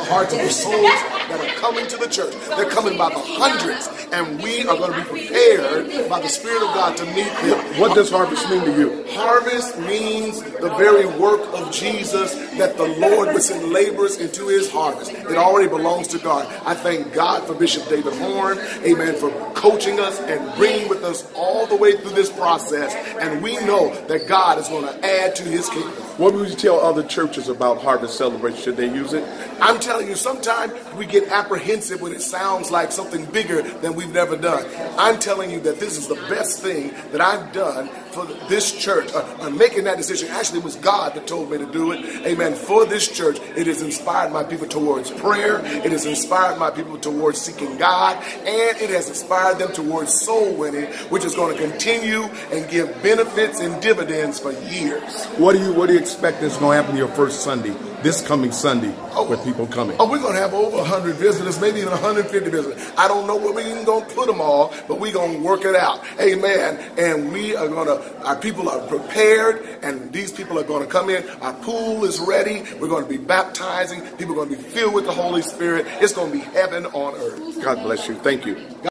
the hearts of the souls that are coming to the church. They're coming by the hundreds, and we are going to be prepared by the Spirit of God to meet them. What does harvest mean to you? Harvest means the very work of Jesus, that the Lord would send laborers into his harvest. It already belongs to God. I thank God for Bishop David Horn, amen, for coaching us and bringing with us all the way through this process. And we know that God is going to add to his kingdom. What would you tell other churches about harvest celebration? Should they use it? I'm telling you, sometimes we get apprehensive when it sounds like something bigger than we've never done. I'm telling you that this is the best thing that I've done for this church. Making that decision, actually it was God that told me to do it. Amen. For this church, it has inspired my people towards prayer. It has inspired my people towards seeking God. And it has inspired them towards soul winning, which is going to continue and give benefits and dividends for years. What do you expect is going to happen your first Sunday, this coming Sunday, with people coming? Oh, we're going to have over 100 visitors, maybe even 150 visitors. I don't know where we're even going to put them all, but we're going to work it out. Amen. And we are going to, our people are prepared, and these people are going to come in. Our pool is ready. We're going to be baptizing. People are going to be filled with the Holy Spirit. It's going to be heaven on earth. God bless you. Thank you.